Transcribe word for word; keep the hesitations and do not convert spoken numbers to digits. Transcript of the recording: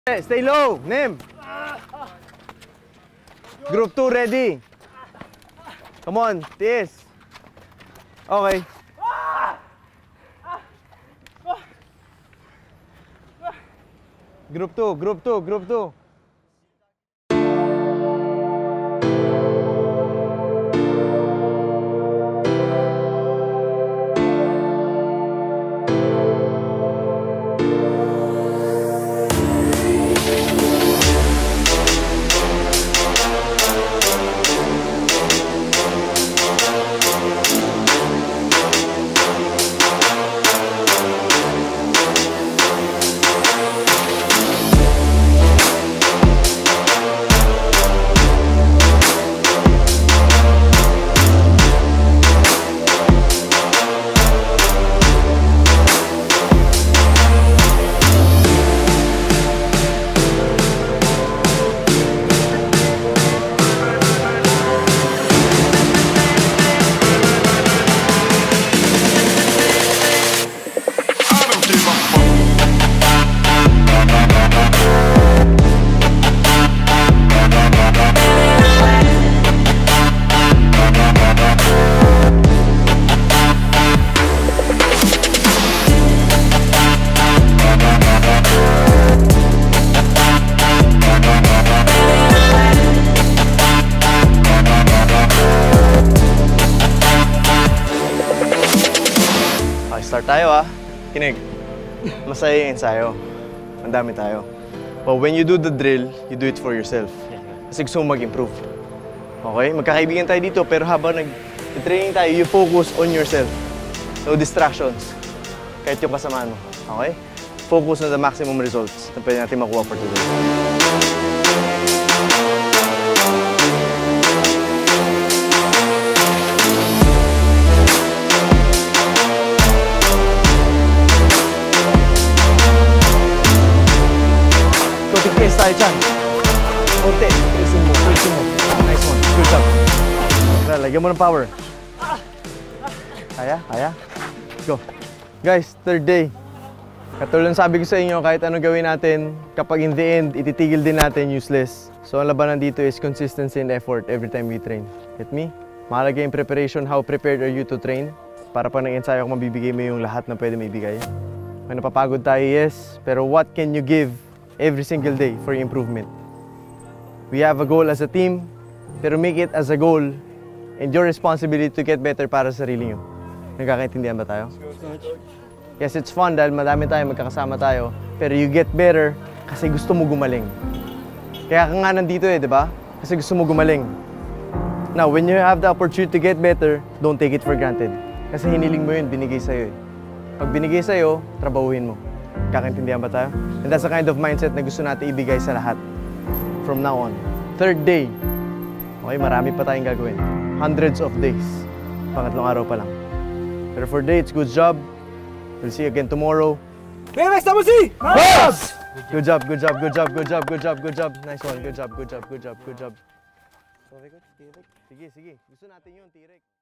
Stay low, Nim. Group two ready. Come on, tiis. Okay. Group two, group two, group two. Start tayo ah. Kinig. Masaya yung ensayo. Ang dami tayo. But when you do the drill, you do it for yourself. Kasi gusto mo mag-improve. Okay? Magkakaibigan tayo dito, pero habang nag-training tayo, you focus on yourself. No distractions. Kahit yung kasamaan mo. Okay? Focus on the maximum results na pwede natin makuha for today. Tignan tayo dyan. Konti. Tignan mo. Tignan mo. Nice one. Good job. Lagyan mo ng power. Kaya? Kaya? Go. Guys, third day. Katulad ng sabi ko sa inyo, kahit anong gawin natin, kapag in the end, ititigil din natin, useless. So, ang labanan dito is consistency and effort every time we train. Get me? Mahalaga yung preparation. How prepared are you to train? Para pag nag-ensayo ko, mabibigay mo yung lahat na pwede maibigay. May napapagod tayo, yes. Pero what can you give every single day for improvement? We have a goal as a team, pero make it as a goal and your responsibility to get better para sa sarili nyo. Nagkakaintindihan ba tayo? Yes, it's fun dahil madami tayo, magkakasama tayo, pero you get better kasi gusto mo gumaling. Kaya ka nga nandito eh, di ba? Kasi gusto mo gumaling. Now, when you have the opportunity to get better, don't take it for granted. Kasi hiniling mo yun, binigay sa'yo eh. Pag binigay sa'yo, trabahuhin mo. Kakaintindihan ba tayo? And that's the kind of mindset na gusto natin ibigay sa lahat. From now on. Third day. Okay, marami pa tayong gagawin. Hundreds of days. Pangatlong araw pa lang. Pero for today, it's good job. We'll see you again tomorrow. B M X double C! Boss! Good job, good job, good job, good job, good job, good job. Nice one. Good job, good job, good job, good job. Sige, sige. Gusto natin yun, T-Rex.